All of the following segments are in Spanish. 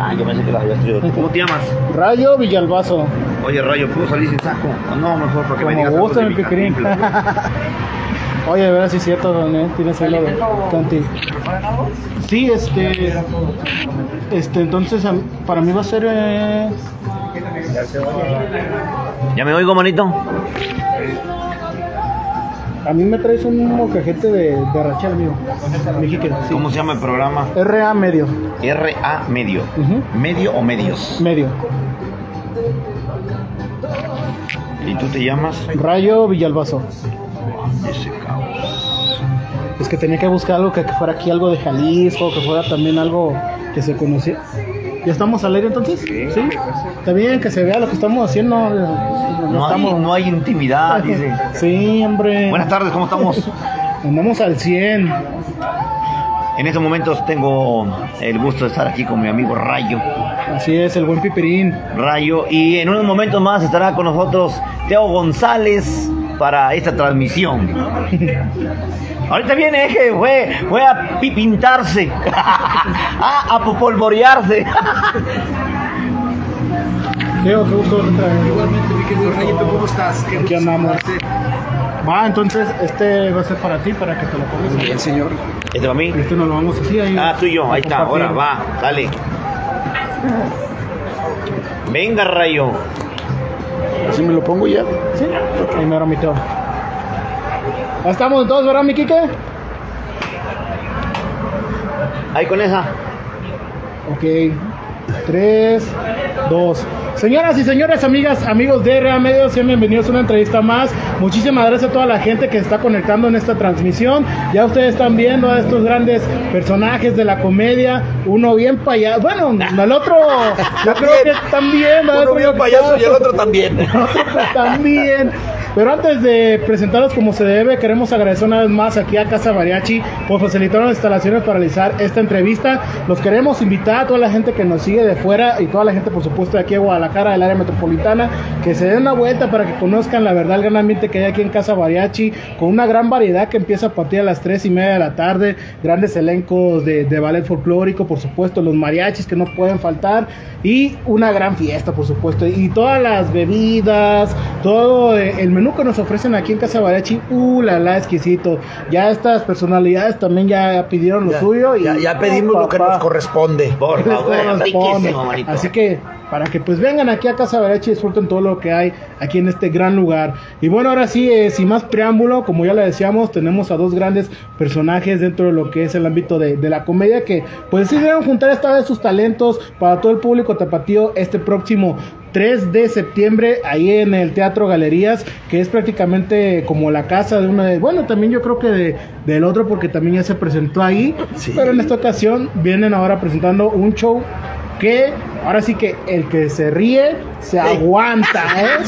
Ah, yo pensé que la habías traído. ¿Cómo te llamas? Rayo Villalbazo. Oye, Rayo, ¿puedo salir sin saco? O no, mejor porque me digas Como algo gusta de el mi pipirín. cantinflas. Oye, de verdad sí es cierto, don, tienes ahí lo de Canti. Sí, entonces para mí va a ser... ¿Ya me oigo, manito? A mí me traes un mocajete de Rachel, amigo. Mexique, sí. ¿Cómo se llama el programa? RA medio. RA medio. ¿Medio o medios? Medio. ¿Y tú te llamas? Rayo Villalbazo. Ese caos. Es que tenía que buscar algo que fuera aquí, algo de Jalisco, que fuera también algo que se conociera. ¿Ya estamos al aire entonces? Sí. Está bien que se vea lo que estamos haciendo. No hay intimidad, dice. Sí, hombre. Buenas tardes, ¿cómo estamos? Andamos al 100. En estos momentos tengo el gusto de estar aquí con mi amigo Rayo. Así es, el buen Pipirín. Rayo, y en unos momentos más estará con nosotros Teo González para esta transmisión. Ahorita viene, es que fue a pintarse, a polvorearse. Teo, qué gusto verte traer. Igualmente, mi querido Rayo, ¿cómo estás? Aquí andamos. Va, entonces este va a ser para ti, para que te lo pongas. Bien, señor. ¿Este para mí? Este nos lo vamos así ahí. Ah, tú y yo, ahí está, ahora va, dale. Venga, Rayo. ¿Así me lo pongo ya? Sí, ahí me mi Teo. Ya estamos todos, ¿verdad, mi Quique? Ahí con esa. Ok, 3, 2. Señoras y señores, amigas, amigos de RA Medios, sean bienvenidos a una entrevista más. Muchísimas gracias a toda la gente que se está conectando en esta transmisión. Ya ustedes están viendo a estos grandes personajes de la comedia. Uno bien payaso. Bueno, el otro, yo creo que también. Uno bien payaso y el otro también. El otro pues también. Pero antes de presentarlos como se debe, queremos agradecer una vez más aquí a Casa Mariachi por facilitar las instalaciones para realizar esta entrevista. Los queremos invitar a toda la gente que nos sigue de fuera y toda la gente, por supuesto, de aquí de Guadalajara, del área metropolitana, que se den una vuelta para que conozcan la verdad, el gran ambiente que hay aquí en Casa Mariachi, con una gran variedad que empieza a partir de las 3:30 de la tarde, grandes elencos de ballet folclórico, por supuesto, los mariachis que no pueden faltar, y una gran fiesta, por supuesto, y todas las bebidas, todo el menú que nos ofrecen aquí en Casa Mariachi, la exquisito. Ya estas personalidades también ya pidieron lo suyo. Y ya pedimos lo que nos corresponde. Por favor, riquísimo, manito. Así que para que pues vengan aquí a Casa Mariachi y disfruten todo lo que hay aquí en este gran lugar. Y bueno, ahora sí, sin más preámbulo, como ya le decíamos, tenemos a dos grandes personajes dentro de lo que es el ámbito de la comedia, que pues decidieron juntar esta vez sus talentos para todo el público tapatío este próximo 3 de septiembre, ahí en el Teatro Galerías, que es prácticamente como la casa de uno de... Bueno, también yo creo que del otro, porque también ya se presentó ahí, sí. Pero en esta ocasión vienen ahora presentando un show que ahora sí que el que se ríe se aguanta,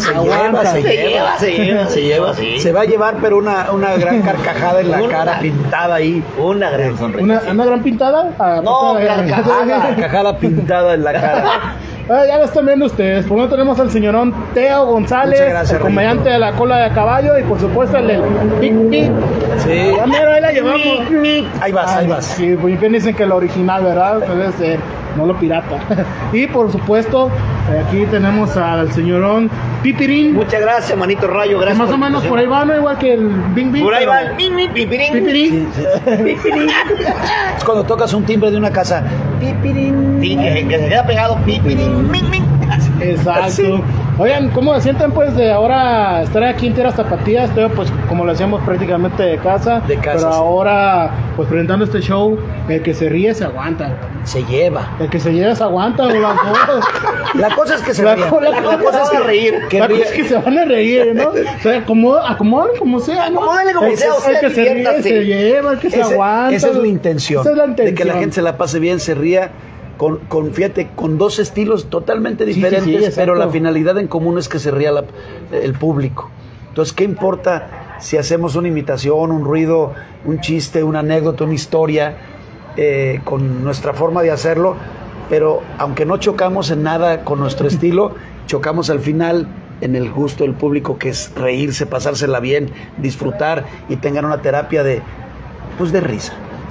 Se lleva. Se va a llevar, pero una gran carcajada en la cara, pintada ahí. Una gran sonrisa. ¿Una gran pintada? No, carcajada pintada en la cara. Ya lo están viendo ustedes. Por lo tanto tenemos al señorón Teo González, gracias, el comediante de la cola de caballo, y por supuesto el del Pic Pic. Sí. Ya mero, ahí la llevamos. Ahí vas. Sí, pues bien dicen que el original, ¿verdad? Debe ser, no lo pirata. Y por supuesto, aquí tenemos al señorón Pipirín. Muchas gracias, manito Rayo, gracias. Más o menos por ahí va, ¿no? Igual que el Bing Bing. Por ahí va el Pipirín. Pipirín. Pipirín. Es cuando tocas un timbre de una casa. Pipirín. Que se queda pegado. Pipirín. Exacto. Sí. Oigan, ¿cómo se sienten pues de ahora estar aquí en Tierras Tapatías? Pues como lo hacíamos prácticamente de casa, pero sí. Ahora pues presentando este show, el que se ríe se aguanta. Se lleva. El que se lleva se aguanta. La cosa es que se ríe. La cosa es reír. La cosa es que se van a reír, ¿no? O sea, acomoden como sea, ¿no? Acomódenle como sea, el que se ríe se lleva, el que se aguanta. Esa es la intención. Esa es la intención. De que la gente se la pase bien, se ría. Fíjate, con dos estilos totalmente diferentes, sí, pero la finalidad en común es que se ría el público. Entonces, ¿qué importa si hacemos una imitación, un ruido, un chiste, una anécdota, una historia, con nuestra forma de hacerlo? Pero aunque no chocamos en nada con nuestro estilo, chocamos al final en el gusto del público, que es reírse, pasársela bien, disfrutar y tengan una terapia de risa.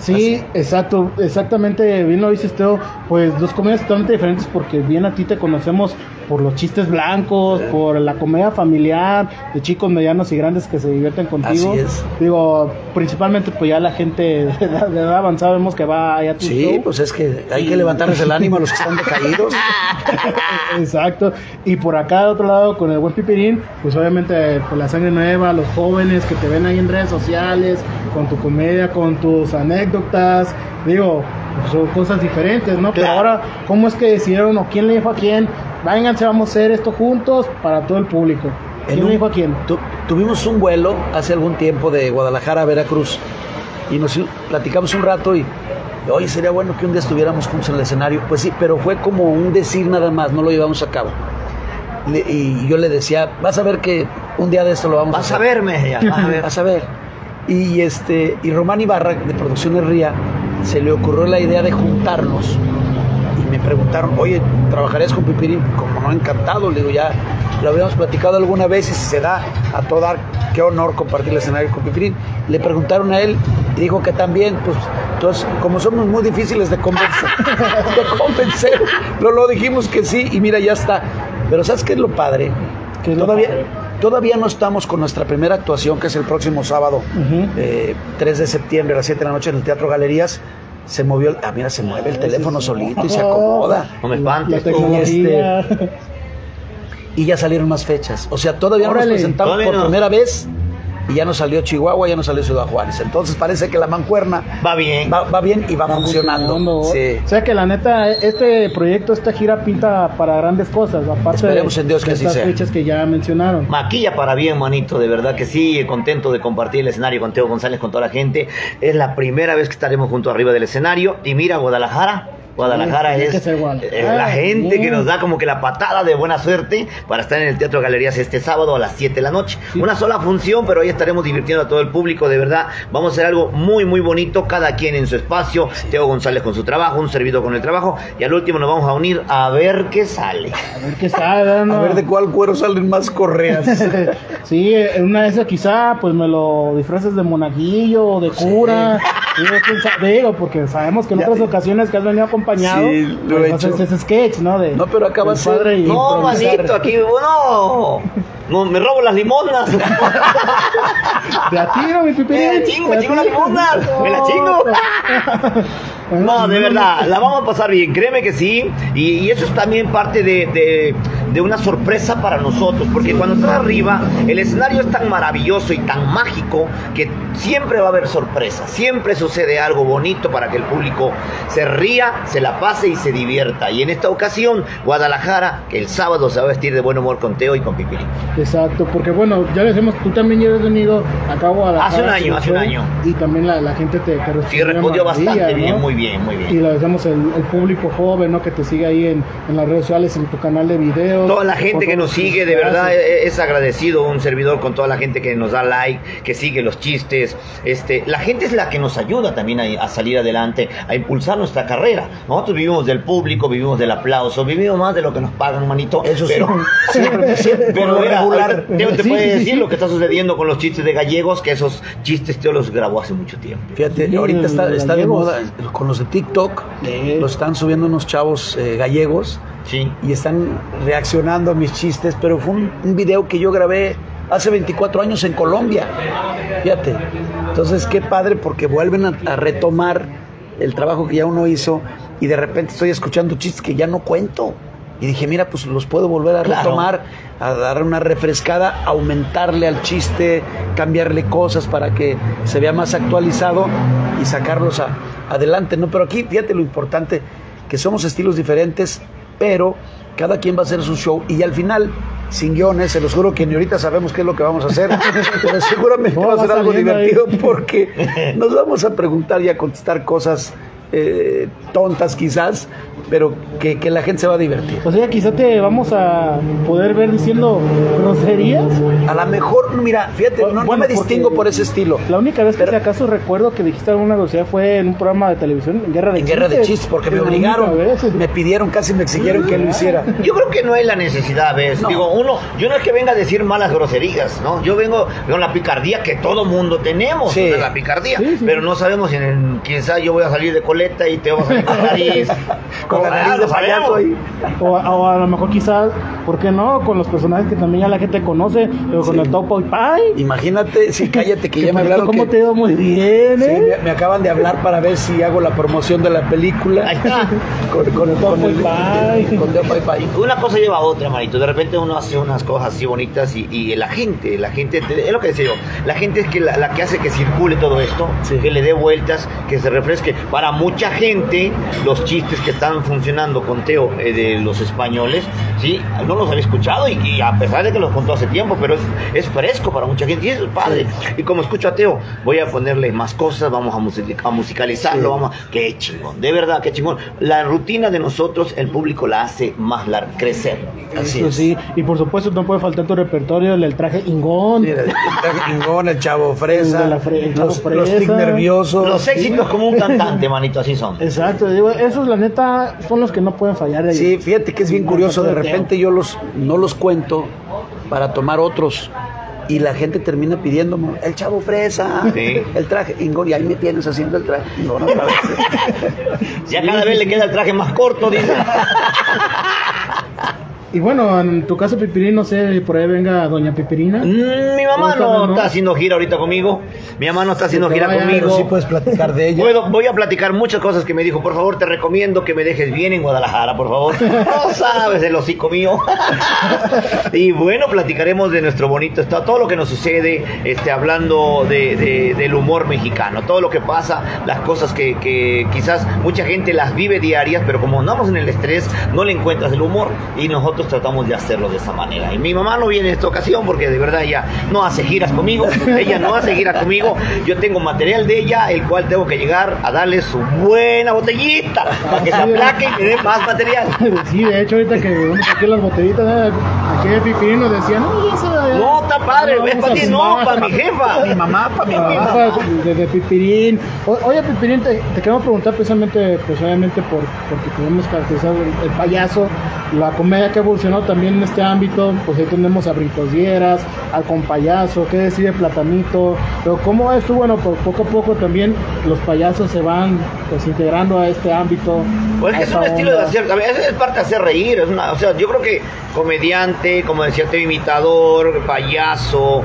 Sí, exacto, exactamente, bien lo dices, Teo. Pues dos comedias totalmente diferentes, porque bien a ti te conocemos por los chistes blancos, por la comedia familiar, de chicos medianos y grandes que se divierten contigo. Así es. Digo, principalmente pues ya la gente de edad avanzada vemos que va allá a tu Sí, show. pues es que hay que levantarles el ánimo a los que están decaídos. Exacto. Y por acá de otro lado con el buen Pipirín, pues obviamente por la sangre nueva, los jóvenes que te ven ahí en redes sociales, con tu comedia, con tus anécdotas, digo, pues son cosas diferentes, ¿no? Pero ahora, ¿cómo es que decidieron o quién le dijo a quién? Vénganse, vamos a hacer esto juntos para todo el público. ¿Quién le dijo a quién? Tuvimos un vuelo hace algún tiempo de Guadalajara a Veracruz y nos platicamos un rato y oye, sería bueno que un día estuviéramos juntos en el escenario. Pues sí, pero fue como un decir nada más, no lo llevamos a cabo. Y yo le decía, vas a ver que un día de esto lo vamos a hacer. Vas a verme, ya, vas a ver. Vas a ver. Y Román Ibarra, de Producciones Ría, se le ocurrió la idea de juntarnos. Y me preguntaron, oye, ¿trabajarías con Pipirín? Como no, encantado. Le digo, ya lo habíamos platicado alguna vez y si se da a todo dar, qué honor compartir el escenario con Pipirín. Le preguntaron a él y dijo que también, pues, entonces, como somos muy difíciles de convencer, lo dijimos que sí y mira, ya está. Pero ¿sabes qué es lo padre? ¿Qué es lo padre? Todavía no estamos con nuestra primera actuación, que es el próximo sábado, 3 de septiembre a las 7 de la noche en el Teatro Galerías. Se movió, mira, se mueve el teléfono solito y se acomoda. No me espantes. Y ya salieron más fechas. O sea, todavía nos presentamos todavía por primera vez y ya nos salió Chihuahua, ya nos salió Ciudad Juárez. Entonces parece que la mancuerna va bien. Va bien y va funcionando. Sí. O sea que la neta, este proyecto, esta gira pinta para grandes cosas, aparte esperemos en Dios que así estas sea. fechas que ya mencionaron. Maquilla para bien, manito, de verdad que sí, contento de compartir el escenario con Teo González, con toda la gente. Es la primera vez que estaremos juntos arriba del escenario. Y mira, Guadalajara es la gente que nos da como que la patada de buena suerte para estar en el Teatro Galerías este sábado a las 7 de la noche. Sí. Una sola función, pero hoy estaremos divirtiendo a todo el público, de verdad. Vamos a hacer algo muy, muy bonito, cada quien en su espacio. Sí. Teo González con su trabajo, un servidor con el trabajo, y al último nos vamos a unir a ver qué sale. A ver qué sale, ¿no? A ver de cuál cuero salen más correas. Sí, en una de esas quizá pues me lo disfraces de monaguillo o de cura. Sí. Digo, porque sabemos que en otras ocasiones que has venido acompañado, sí, lo pues he hecho. Ese sketch, ¿no? No, pero acaba de ser. No, manito, aquí no, me robo las limonas. De a tiro, mi Pipirín. Me chingo las limonas. Me las chingo. No, de verdad, la vamos a pasar bien, créeme que sí. Y eso es también parte de una sorpresa para nosotros, porque cuando estás arriba, el escenario es tan maravilloso y tan mágico que siempre va a haber sorpresa. Siempre sucede algo bonito para que el público se ría, se la pase y se divierta. Y en esta ocasión, Guadalajara, que el sábado se va a vestir de buen humor con Teo y con Pipirín. Exacto, porque bueno, ya decimos, tú también ya has venido acá a Guadalajara. Hace un año. Y también la gente te respondió. Sí, respondió bastante bien, ¿no? Muy bien. Y lo decimos, el público joven, ¿no? Que te sigue ahí en las redes sociales, en tu canal de videos. Toda la gente que nos sigue, de verdad, es agradecido, un servidor con toda la gente que nos da like, que sigue los chistes. La gente es la que nos ayuda también a salir adelante, a impulsar nuestra carrera. Nosotros vivimos del público, vivimos del aplauso, vivimos más de lo que nos pagan, manito. Eso pero, siempre, pero regular. Teo te puede decir lo que está sucediendo con los chistes de gallegos, que esos chistes Teo los grabó hace mucho tiempo. Fíjate, ahorita está de moda con los de TikTok, los están subiendo unos chavos gallegos. Sí. Y están reaccionando a mis chistes, pero fue un video que yo grabé hace 24 años en Colombia. Fíjate. Entonces, qué padre, porque vuelven a retomar el trabajo que ya uno hizo y de repente estoy escuchando chistes que ya no cuento. Y dije, mira, pues los puedo volver a retomar, a dar una refrescada, aumentarle al chiste, cambiarle cosas para que se vea más actualizado y sacarlos adelante, ¿no? Pero aquí, fíjate lo importante, que somos estilos diferentes, pero cada quien va a hacer su show y al final, sin guiones, se los juro que ni ahorita sabemos qué es lo que vamos a hacer, pero seguramente va a ser algo divertido porque nos vamos a preguntar y a contestar cosas tontas quizás, pero que la gente se va a divertir. O sea, quizá te vamos a poder ver diciendo groserías. A lo mejor, mira, fíjate, no me distingo por ese estilo. La única vez que si acaso recuerdo que dijiste alguna grosería fue en un programa de televisión, en Guerra de Chistes, porque me obligaron, me pidieron, casi me exigieron que lo hiciera. Yo creo que no hay la necesidad, ¿ves? No. Digo, yo no es que venga a decir malas groserías, ¿no? Yo vengo con la picardía que todo mundo tenemos, sí. La picardía, sí. Pero no sabemos si quizás yo voy a salir de coleta y te vas a salir con la nariz. Con la nariz de payaso ahí. O a lo mejor quizás, ¿por qué no? Con los personajes que también ya la gente conoce, pero con el Topo y Pai. Imagínate, sí, cállate, que ya me hablaron. ¿Cómo te iba muy bien, Sí, me acaban de hablar para ver si hago la promoción de la película. Ahí está. Con el Topo y Pai. Con Topo y Pai. Una cosa lleva a otra, manito. De repente uno hace unas cosas así bonitas y la gente, es lo que decía yo, la gente es que la que hace que circule todo esto, sí. Que le dé vueltas, que se refresque. Para mucha gente, los chistes que están funcionando con Teo de los españoles, sí, no los había escuchado y a pesar de que los contó hace tiempo, pero es fresco para mucha gente y eso es padre. Sí. Y como escucho a Teo, voy a ponerle más cosas, vamos a musicalizarlo, sí. Qué chingón, de verdad, qué chingón. La rutina de nosotros, el público la hace más crecer. Así es. Sí, y por supuesto no puede faltar tu repertorio el traje Ingón. Mira, el traje Ingón, el Chavo Fresa, los tic nerviosos. Los éxitos como un cantante, manito, así son. Exacto, digo, esos la neta son los que no pueden fallar. Sí, fíjate que es bien curioso, de repente yo no los cuento para tomar otros. Y la gente termina pidiéndome el Chavo Fresa, sí. El traje Ingón, y ahí me tienes haciendo el traje Ingón otra vez. Ya cada vez le queda el traje más corto, dice. Y bueno, en tu caso, Pipirín, no sé, por ahí venga doña Pipirina. Mi mamá no está haciendo gira ahorita conmigo. Mi mamá no está haciendo gira conmigo. Sí puedes platicar de ella. Voy a platicar muchas cosas que me dijo. Por favor, te recomiendo que me dejes bien en Guadalajara, por favor. No sabes el hocico mío. Y bueno, platicaremos de nuestro bonito estado, todo lo que nos sucede, hablando del humor mexicano, todo lo que pasa, las cosas que quizás mucha gente las vive diarias, pero como andamos en el estrés, no le encuentras el humor y nosotros tratamos de hacerlo de esa manera. Y mi mamá no viene en esta ocasión porque de verdad ella no hace giras conmigo. Ella no hace giras conmigo. Yo tengo material de ella, el cual tengo que llegar a darle su buena botellita para que se aplaque y me dé más material. Sí, de hecho, ahorita que vamos aquí las botellitas, aquí el Pipirín nos decía, no, está padre, es para ti, no, para mi jefa. Para mi mamá, para mi mamá. De Pipirín. Oye, Pipirín, te queremos preguntar precisamente porque tenemos caracterizado el payaso, la comedia que evolucionó también en este ámbito. Pues ahí tenemos a Brincosdieras, al Compayaso, qué decide Platanito, pero cómo es tú, bueno, poco a poco también los payasos se van pues integrando a este ámbito. Pues es un estilo de hacer, es parte de hacer reír, o sea, yo creo que comediante, como decía, imitador, payaso,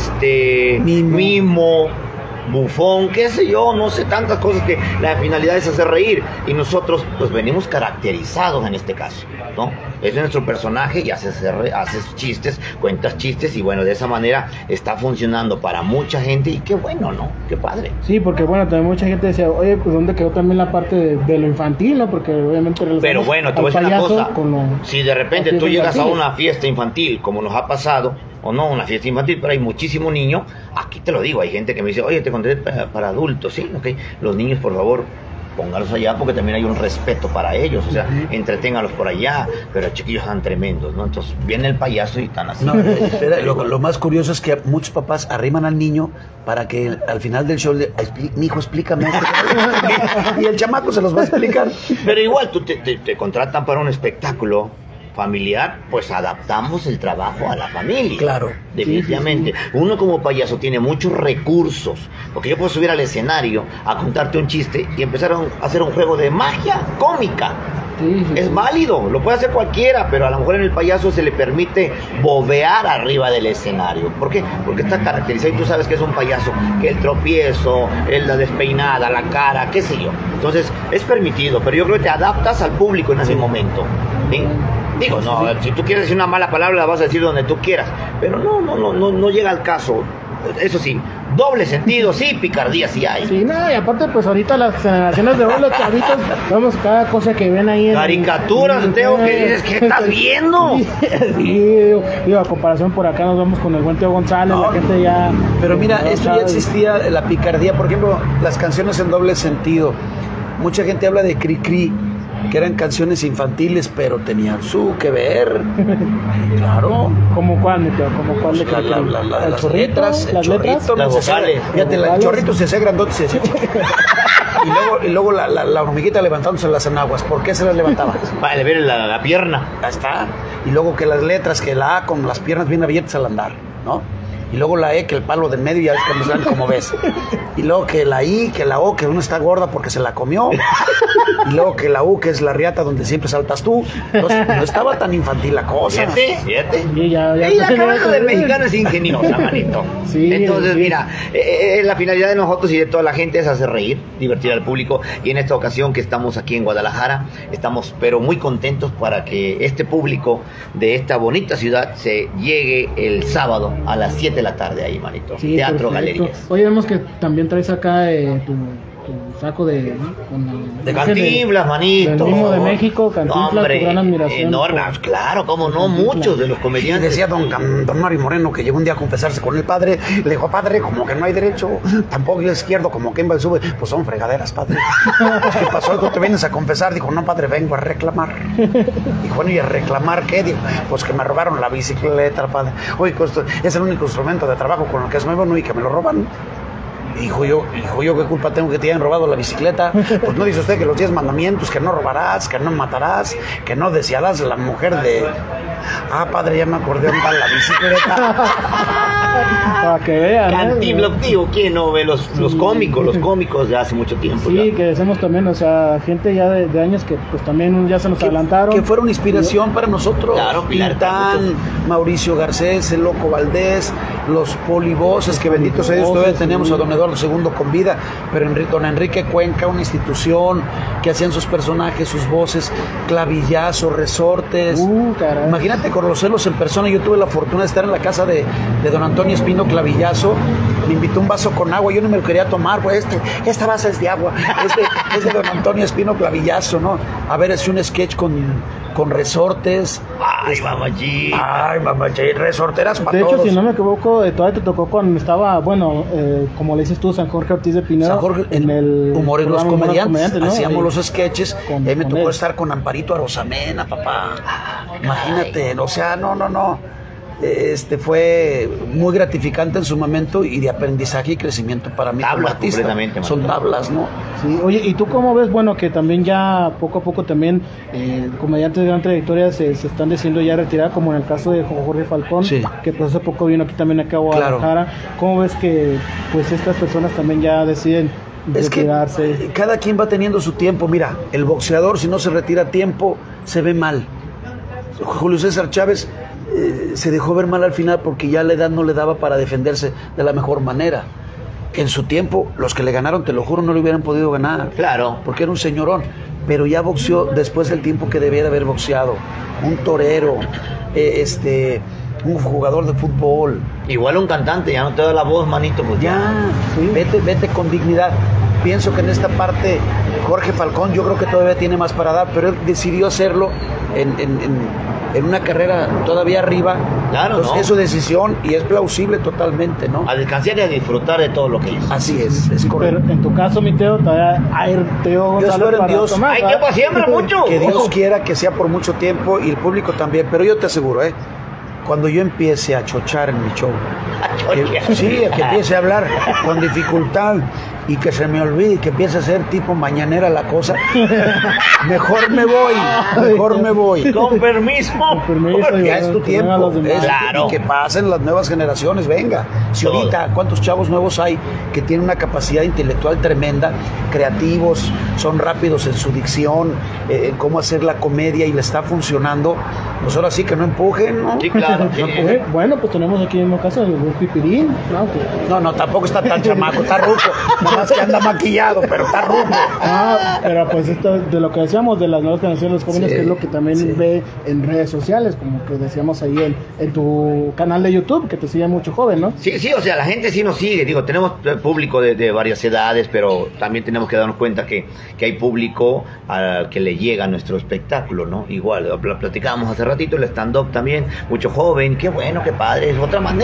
mimo, bufón, qué sé yo, no sé, tantas cosas que la finalidad es hacer reír y nosotros pues venimos caracterizados en este caso, ¿no? Es nuestro personaje y haces chistes, cuentas chistes y bueno, de esa manera está funcionando para mucha gente y qué bueno, ¿no? Qué padre. Sí, porque bueno, también mucha gente decía, oye, pues ¿dónde quedó también la parte de lo infantil, no? Porque obviamente... Pero bueno, te voy a decir una cosa, si de repente tú llegas a una fiesta infantil, como nos ha pasado, o no una fiesta infantil, pero hay muchísimo niño, aquí te lo digo, hay gente que me dice, oye, te conté para adultos, ¿sí? Okay. Los niños, por favor, póngalos allá porque también hay un respeto para ellos, o sea, entreténgalos por allá, pero los chiquillos están tremendos, ¿no? Entonces viene el payaso y están así. No, lo más curioso es que muchos papás arriman al niño para que al final del show mi hijo, explícame esto. Y el chamaco se los va a explicar. Pero igual tú te contratan para un espectáculo familiar, pues adaptamos el trabajo a la familia. Claro. Definitivamente. Sí. Uno como payaso tiene muchos recursos, porque yo puedo subir al escenario a contarte un chiste y empezar a hacer un juego de magia cómica. Sí. Es válido, lo puede hacer cualquiera, pero a lo mejor en el payaso se le permite bobear arriba del escenario. ¿Por qué? Porque está caracterizado y tú sabes que es un payaso, que el tropiezo, la despeinada, la cara, qué sé yo. Entonces es permitido, pero yo creo que te adaptas al público en ese momento, ¿sí? Digo, no, si tú quieres decir una mala palabra la vas a decir donde tú quieras, pero no llega al caso. Eso sí, doble sentido, sí, picardía sí hay. Sí, no, y aparte pues ahorita las generaciones de hoy, los chavitos, vemos cada cosa que ven ahí en caricaturas, Teo, que dices, ¿qué estás viendo? Sí, digo, a comparación por acá nos vemos con el buen Teo González, la gente ya... Pero mira, esto ya existía, la picardía, por ejemplo, las canciones en doble sentido. mucha gente habla de Cri Cri, que eran canciones infantiles, pero tenían su que ver. Claro. ¿Cómo cuál, Meteo? ¿Cómo cuál de las letras, el chorrito, las vocales. Fíjate, el chorrito se hacía grandote, se hacía chiquito. Y luego la hormiguita levantándose las enaguas. ¿Por qué se las levantaba? Para ver la pierna. Ya está. Y luego que las letras, que la A con las piernas bien abiertas al andar, ¿no? Y luego la E, que el palo del medio ya es que me salen como ves. Y luego que la I, que la O, que uno está gorda porque se la comió. Y luego que la U, que es la riata donde siempre saltas tú. Entonces, no estaba tan infantil la cosa. Fíjate. Y la cabeza del mexicano es ingeniosa, manito. Sí, entonces, sí. Mira, la finalidad de nosotros y de toda la gente es hacer reír, divertir al público. Y en esta ocasión que estamos aquí en Guadalajara, estamos pero muy contentos para que este público de esta bonita ciudad se llegue el sábado a las 7 de la tarde ahí, manito. Sí, Teatro perfecto. Galerías. Oye, vemos que también traes acá tu saco de... De Cantinflas, manito. Del mismo de México, Cantinflas, tu gran admiración. Enorme, claro, cómo no, muchos de los Y comediantes. decía don Mario Moreno, que llegó un día a confesarse con el padre, le dijo, padre, como que no hay derecho, tampoco el izquierdo, como que en sube, pues son fregaderas, padre. Pues, ¿qué pasó? ¿Tú te vienes a confesar? Dijo, no, padre, vengo a reclamar. Dijo, bueno, ¿y a reclamar qué? Dijo, pues que me robaron la bicicleta, padre. Oye, es el único instrumento de trabajo con el que es muy bueno y que me lo roban. Dijo yo, ¿qué culpa tengo que te hayan robado la bicicleta? Pues no dice usted que los 10 mandamientos, que no robarás, que no matarás, que no desearás la mujer de... Ah, padre, ya me acordé dónde va la bicicleta. Para que vean. Cantinflas, digo, ¿quién no ve los cómicos de hace mucho tiempo? Sí, ya. que decimos también, o sea, gente ya de años que pues también ya se nos adelantaron. Que fueron inspiración para nosotros. Claro, Tintán, Mauricio Garcés, el Loco Valdés, los polivoces, que bendito sea Dios, todavía teníamos a don Eduardo II con vida, pero don Enrique Cuenca, una institución que hacían sus personajes, sus voces, Clavillazo, Resortes. Imagínate conocerlos en persona. Yo tuve la fortuna de estar en la casa de don Antonio Espino Clavillazo. Me invitó un vaso con agua, yo no me lo quería tomar, pues esta base es de agua, es de don Antonio Espino Clavillazo, ¿no? A ver, es un sketch con Resortes. Ay, mamachín. Ay, mamachín, resorteras para todos. De hecho, todos. si no me equivoco, todavía te tocó cuando estaba, bueno, como le dices tú, San Jorge Ortiz de Pinedo. San Jorge, en el Humor en los comediantes, ¿no? hacíamos los sketches. Y ahí me tocó él. estar con Amparito Arosamena, papá. Imagínate, o sea, no. Fue muy gratificante en su momento y de aprendizaje y crecimiento para mí como artista. Completamente. Son tablas, ¿no? Sí, oye, ¿y tú cómo ves? Bueno, que también ya poco a poco también comediantes de gran trayectoria se están decidiendo ya retirar, como en el caso de Jorge Falcón, sí, que pues hace poco vino aquí también acá a Guadalajara. Claro. ¿Cómo ves que pues estas personas también ya deciden retirarse? Es que cada quien va teniendo su tiempo. Mira, el boxeador, si no se retira a tiempo, se ve mal. Julio César Chávez se dejó ver mal al final porque ya la edad no le daba para defenderse de la mejor manera. En su tiempo, los que le ganaron, te lo juro, no le hubieran podido ganar. Claro. Porque era un señorón. Pero ya boxeó después del tiempo que debía de haber boxeado. Un torero, un jugador de fútbol. Igual un cantante, ya no te da la voz, manito. Pues ya, sí. Vete con dignidad. Pienso que en esta parte Jorge Falcón yo creo que todavía tiene más para dar, pero él decidió hacerlo en una carrera todavía arriba. Claro, entonces, ¿no? Es su decisión y es plausible totalmente, ¿no? A descansar y a disfrutar de todo lo que hizo. Así es correcto. Pero en tu caso, mi Teo, todavía hay Teo González. Yo espero en Dios. Hay tiempo siempre mucho. Que Dios quiera que sea por mucho tiempo y el público también, pero yo te aseguro, cuando yo empiece a chochar en mi show, que empiece a hablar con dificultad y que se me olvide, que empiece a ser tipo mañanera la cosa, mejor me voy. Con permiso. Ya es tu tiempo. Claro. Y que pasen las nuevas generaciones, venga. Si ahorita, ¿cuántos chavos nuevos hay que tienen una capacidad intelectual tremenda, creativos, son rápidos en su dicción, en cómo hacer la comedia y le está funcionando? Pues ahora sí que no empujen, ¿no? Sí, claro. Bueno, pues tenemos aquí en el caso del Pipirín. No, tampoco está tan chamaco, está ruco. Más que anda maquillado, pero está ruco. Pero pues esto de lo que decíamos de las nuevas generaciones, los jóvenes, que es lo que también ve en redes sociales, como que decíamos ahí en tu canal de YouTube, que te sigue mucho joven, ¿no? Sí, o sea, la gente sí nos sigue. Digo, tenemos público de varias edades, pero también tenemos que darnos cuenta que hay público al que le llega nuestro espectáculo, ¿no? Igual, platicábamos hace ratito, el stand-up también, mucho joven, qué bueno, qué padre, es otra manera de hacer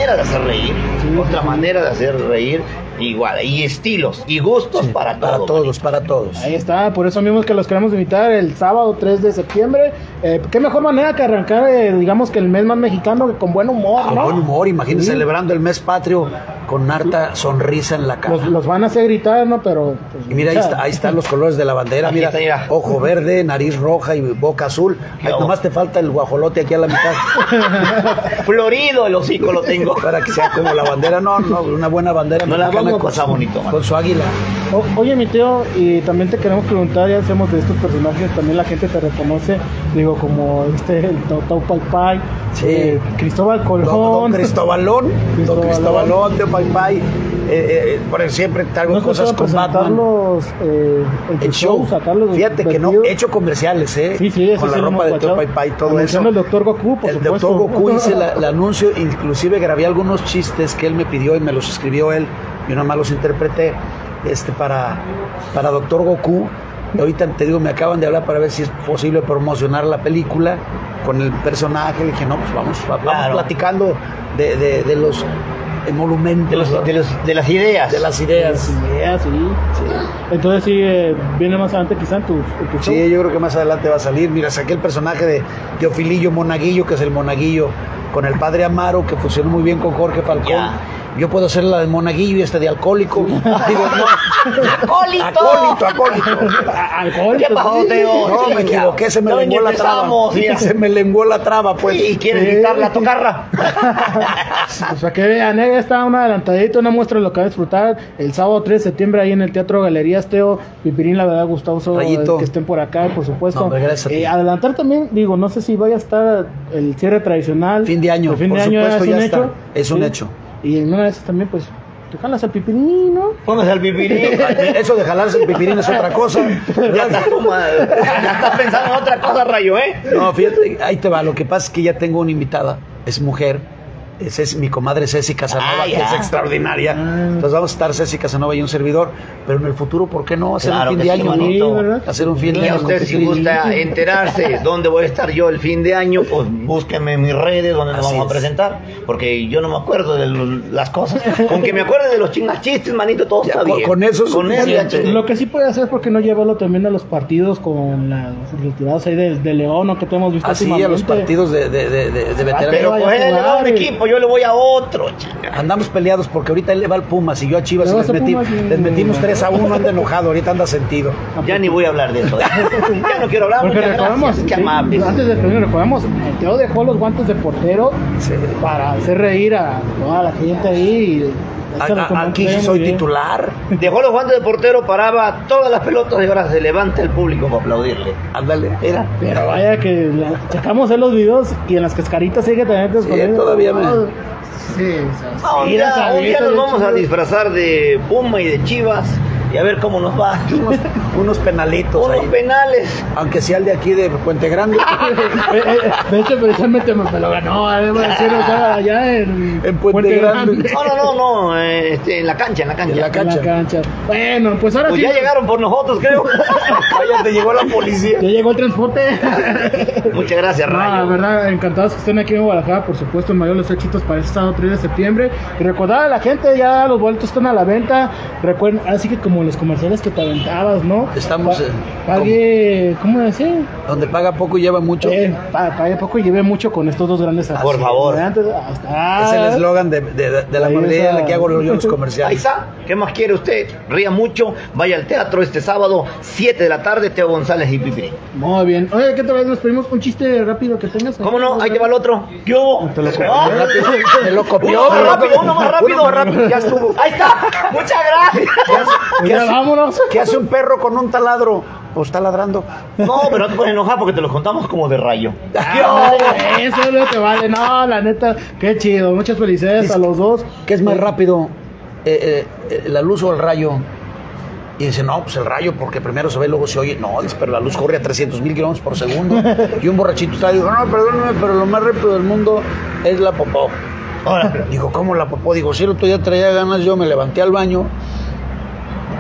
reír, otra manera de hacer reír, igual, y estilos, y gustos para todos. Para todos. Ahí está, por eso mismo es que los queremos invitar el sábado 3 de septiembre. Qué mejor manera que arrancar, digamos que el mes más mexicano, que con buen humor, ¿no? Con buen humor, imagínense, celebrando el mes patrio con harta sonrisa en la cara. Los van a hacer gritar, ¿no? Pero... Pues, y mira, ahí están los colores de la bandera, mira, ojo verde, nariz roja y boca azul. Ahí nomás te falta el guajolote aquí a la mitad. Florido el hocico lo tengo. Para que sea como la bandera, no, una buena bandera. No la vamos a pasar bonito, man. Con su águila. Oye, mi tío, y también te queremos preguntar, ya hacemos de estos personajes, también la gente te reconoce, digo, como el Tau Pai Pai, sí. Cristóbal Colón. Don Cristobalón, Teo Pai Pai. Por siempre traigo cosas con Batman. El show, sacarlos. Fíjate que no, he hecho comerciales, Sí, con la ropa de Teo Pai Pai, todo eso. El Dr. Goku, por supuesto. El Dr. Goku hice el anuncio, inclusive grabé algunos chistes que él me pidió y me los escribió él, yo nomás los interpreté para Dr. Goku. Y ahorita te digo, me acaban de hablar para ver si es posible promocionar la película con el personaje. Le dije, no, pues vamos platicando de los monumentos, de las ideas. De las ideas. Sí. Entonces sí, viene más adelante quizá en tu show. Sí, yo creo que más adelante va a salir. Mira, saqué el personaje de Teofilillo Monaguillo, que es el Monaguillo con el padre Amaro, que funcionó muy bien con Jorge Falcón. Ya. Yo puedo hacer la de Monaguillo y de alcohólico. Digo, no. ¿Qué pasó, Teo? No, me equivoqué, se me lenguó la traba. Se me lenguó la traba, pues. ¿Y quieres quitar la tocarra? Pues para que vean, ya está una adelantadita, una muestra de lo que va a disfrutar el sábado 3 de septiembre ahí en el Teatro Galerías. Teo, Pipirín, la verdad, gustoso que estén por acá, por supuesto. No, gracias a ti. Adelantar también, digo, no sé si vaya a estar el cierre tradicional. Fin de año, por supuesto, ya está. Es un hecho. Y en una de esas también, pues, te jalas al pipirín, ¿no? Póngase al pipirín. Eso de jalarse el pipirín es otra cosa. Ya estás pensando en otra cosa, Rayo, No, fíjate, ahí te va. Lo que pasa es que ya tengo una invitada, es mujer. Es mi comadre Ceci Casanova, que es extraordinaria. Entonces vamos a estar Ceci Casanova y un servidor. Pero en el futuro, ¿por qué no hacer un fin de año? Hacer un fin de año. Y a usted, si gusta enterarse dónde voy a estar yo el fin de año, pues búsqueme en mis redes donde nos vamos a presentar. Porque yo no me acuerdo de las cosas. Con que me acuerde de los chistes, manito, todo está bien. Con eso lo que sí puede hacer es porque no llevarlo también a los partidos con los retirados ahí de León, ¿no? Que te hemos visto así a los partidos de veteranos. Pero pues él le va a un equipo, yo le voy a otro, chica. Andamos peleados porque ahorita él le va al Pumas y yo a Chivas y les metimos 3-1, anda enojado, ahorita anda sentido. Ya ni voy a hablar de eso. Ya no quiero hablar. Porque recordamos, antes de terminar, recordamos, Teo dejó los guantes de portero para hacer reír a toda la gente ahí. Aquí sí soy titular. Dejó los guantes de portero, paraba todas las pelotas y ahora se levanta el público para aplaudirle. Ándale. Pero vaya que checamos en los videos y en las cascaritas sigue teniendo todavía un día nos vamos a disfrazar de Puma y de Chivas y a ver cómo nos va. Unos penalitos unos penales. Aunque sea el de aquí de Puente Grande. De hecho, precisamente me lo ganó. Allá en Puente Grande. No. En la cancha. Bueno, pues ahora pues sí. Ya llegaron por nosotros, creo. Vaya, te llegó la policía. Ya llegó el transporte. Muchas gracias, Rayo. La verdad, encantados que estén aquí en Guadalajara, por supuesto, el mayor de los éxitos para este sábado 3 de septiembre. Y recordar a la gente, ya los boletos están a la venta. Recuerden, así que como los comerciales que te aventabas, ¿no? Estamos pague, ¿cómo decir? Donde paga poco y lleva mucho. Pague poco y lleve mucho con estos dos grandes por favor. Es el eslogan de la mayoría en la que hago yo los comerciales. Ahí está. ¿Qué más quiere usted? Ría mucho. Vaya al teatro este sábado, 7 de la tarde, Teo González y Pipirín. Muy bien. Oye, ¿qué tal vez nos pedimos un chiste rápido que tengas? ¿Cómo no? Ahí te va el otro. ¿Qué Te lo copió. Uno más rápido. Ya estuvo. Ahí está. Muchas gracias. Vámonos. ¿Qué hace un perro con un taladro? Pues está ladrando. No, pero no te puedes enojar porque te los contamos como de Rayo. Eso es lo que vale. No, la neta, qué chido. Muchas felicidades a los dos. ¿Qué es más rápido? ¿La luz o el rayo? Y dice, no, pues el rayo, porque primero se ve, luego se oye. No, pero la luz corre a 300,000 kilómetros por segundo. Y un borrachito está y dijo, no, perdóname, pero lo más rápido del mundo es la popó. Ahora, digo, ¿cómo la popó? Digo, si el otro día traía ganas, yo me levanté al baño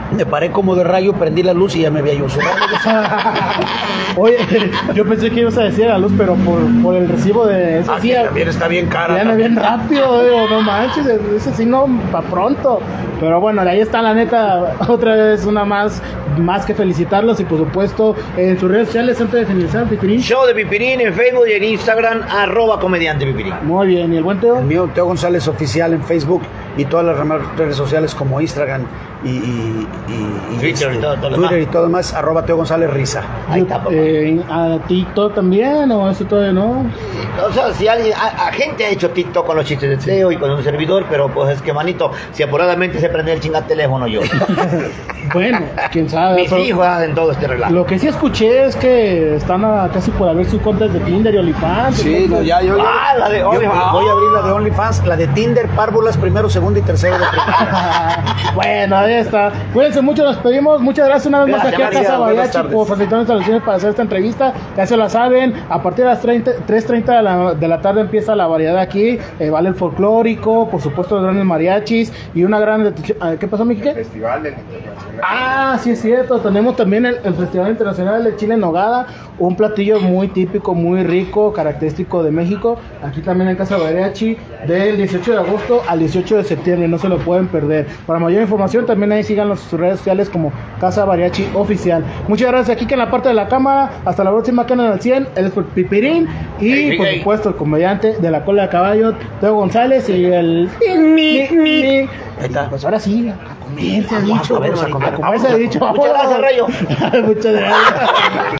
Me paré como de rayo, prendí la luz y ya me había yo cerrado. Oye, yo pensé que ibas a decir la luz, pero por el recibo de ese Aquí también está bien cara. Viene bien rápido, digo, no manches, ese sí no, para pronto. Pero bueno, de ahí está la neta, otra vez una más que felicitarlos y por supuesto en sus redes sociales antes de finalizar, Pipirín. Show de Pipirín en Facebook y en Instagram, @comediante Pipirín. Muy bien, ¿y el buen Teo? El mío, Teo González Oficial en Facebook y todas las demás redes sociales como Instagram y Twitter y todo demás, @Teo González Risa. Ahí está, papá. ¿A TikTok también o eso todavía no? O sea, si alguien, a gente ha hecho TikTok con los chistes de Teo y con un servidor, pero pues es que, manito, si apuradamente se prende el chinga teléfono yo. Bueno, quién sabe. Mis hijos hacen todo este relajo. Lo que sí escuché es que están casi por abrir sus cuentas de Tinder y OnlyFans. Sí, ¿no? La de OnlyFans. Voy a abrir la de OnlyFans, la de Tinder, párvulas, primero, segundo y tercero de primaria. Bueno, ahí está. Cuídense mucho, nos pedimos. Muchas gracias una vez más aquí a Casa Mariachi por facilitarnos las instalaciones para hacer esta entrevista. Ya se la saben, a partir de las 3:30 de la tarde empieza la variedad aquí. Vale el folclórico, por supuesto los grandes mariachis y una gran... ¿Qué pasó, Miki? Festival del Internacional. Ah, sí es cierto, tenemos también el Festival Internacional de Chile en Nogada, un platillo muy típico, muy rico, característico de México, aquí también en Casa Mariachi, del 18 de agosto al 18 de septiembre, no se lo pueden perder. Para mayor información también ahí síganos en sus redes sociales como Casa Mariachi Oficial. Muchas gracias aquí que en la parte de la cámara, hasta la próxima Canal al 100, él es Pipirín y por supuesto el comediante de la cola de caballo, Teo González y el... Ahí está. Pues ahora sí, a comer se ha dicho. A comer, A comer se ha dicho. Muchas gracias, Rayo. Muchas gracias.